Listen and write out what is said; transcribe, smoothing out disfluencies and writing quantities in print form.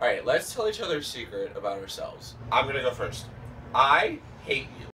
Alright, let's tell each other a secret about ourselves. I'm gonna go first. I hate you.